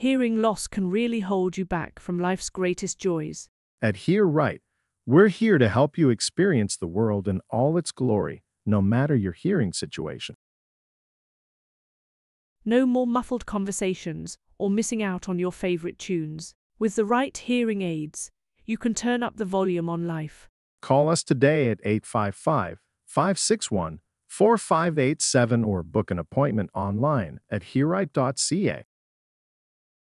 Hearing loss can really hold you back from life's greatest joys. At Hear Right, we're here to help you experience the world in all its glory, no matter your hearing situation. No more muffled conversations or missing out on your favorite tunes. With the right hearing aids, you can turn up the volume on life. Call us today at 855-561-4587 or book an appointment online at hearright.ca.